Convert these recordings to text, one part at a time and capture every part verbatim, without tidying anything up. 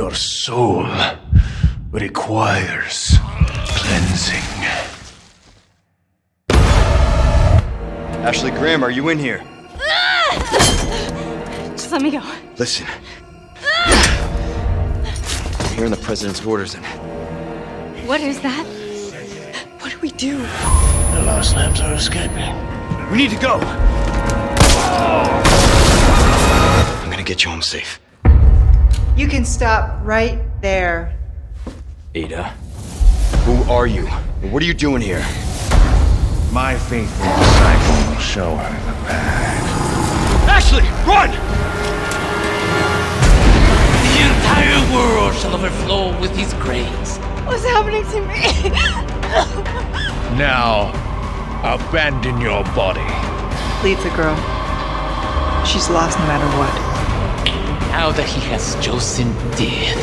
Your soul requires cleansing. Ashley Graham, are you in here? Just let me go. Listen. I'm hearing the president's orders and... What is that? What do we do? The last lambs are escaping. We need to go! I'm gonna get you home safe. You can stop right there. Ada, who are you? And what are you doing here? My faithful disciple will show her the path. Ashley, run! The entire world shall overflow with his grace. What's happening to me? Now, abandon your body. Leave the girl. She's lost no matter what. Now that he has chosen death.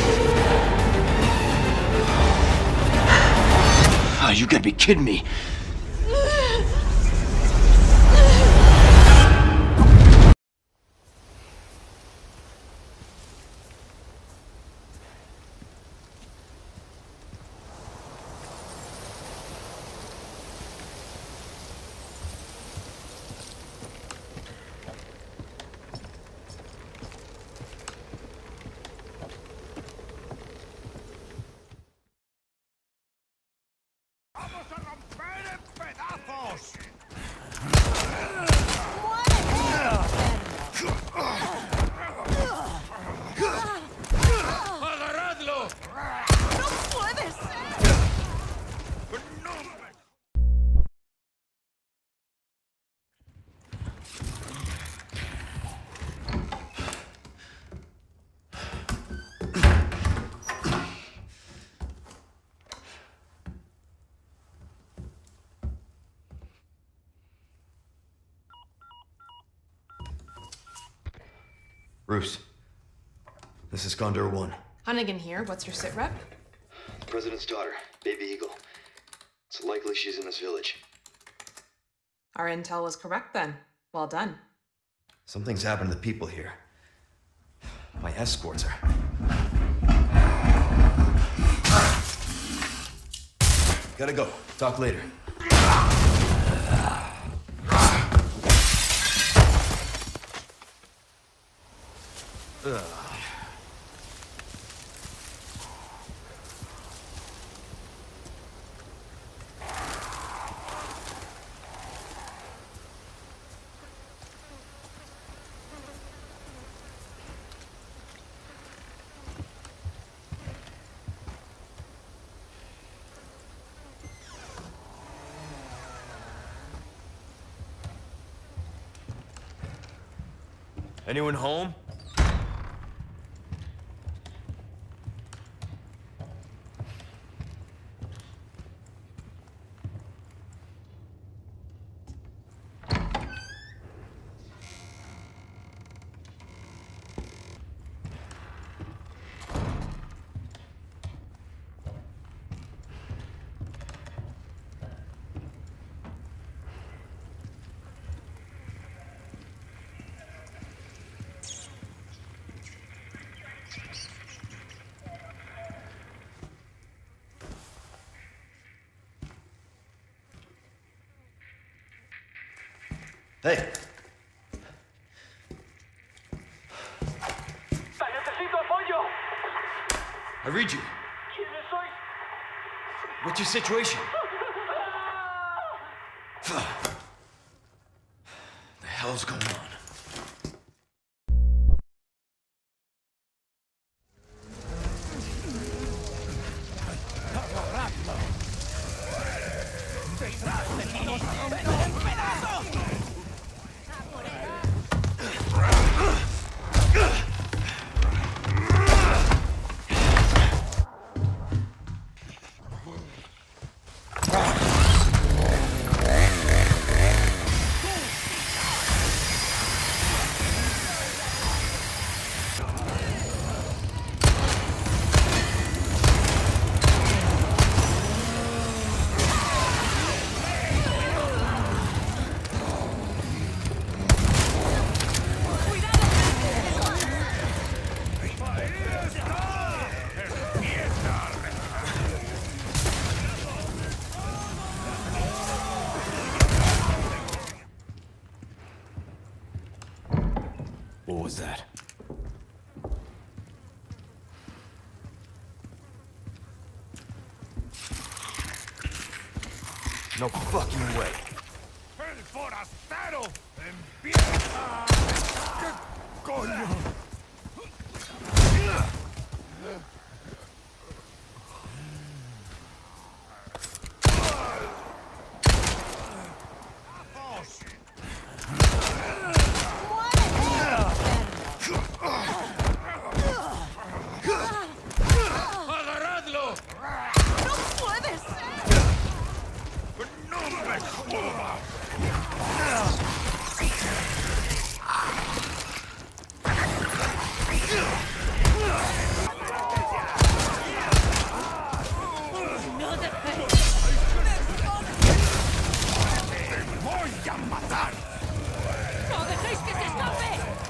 Oh, you gotta be kidding me. Bruce, this is Condor One. Hunnigan here. What's your sit rep? The president's daughter, Baby Eagle. It's likely she's in this village. Our intel was correct then. Well done. Something's happened to the people here. My escorts are... Gotta go. Talk later. Ugh. Anyone home? Hey. Necesito apoyo. I read you. ¿Quiénes sois? What's your situation? The hell's going on? What was that? No fucking way. ¡El forastero empieza! ¿Qué coño? ¡Agarradlo! ¡No puede ser! ¡No me jodas! ¡No dejéis! ¡Te voy a matar! ¡No dejéis que se escape!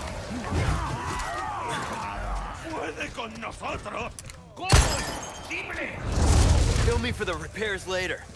¡Puede con nosotros! ¿Cómo es posible? Kill me for the repairs later.